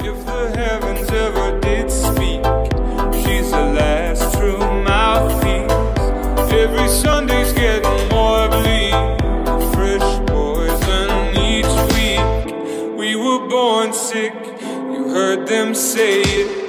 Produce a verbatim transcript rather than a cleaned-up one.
If the heavens ever did speak, she's the last true mouthpiece. Every Sunday's getting more bleak, fresh poison each week. We were born sick, you heard them say it.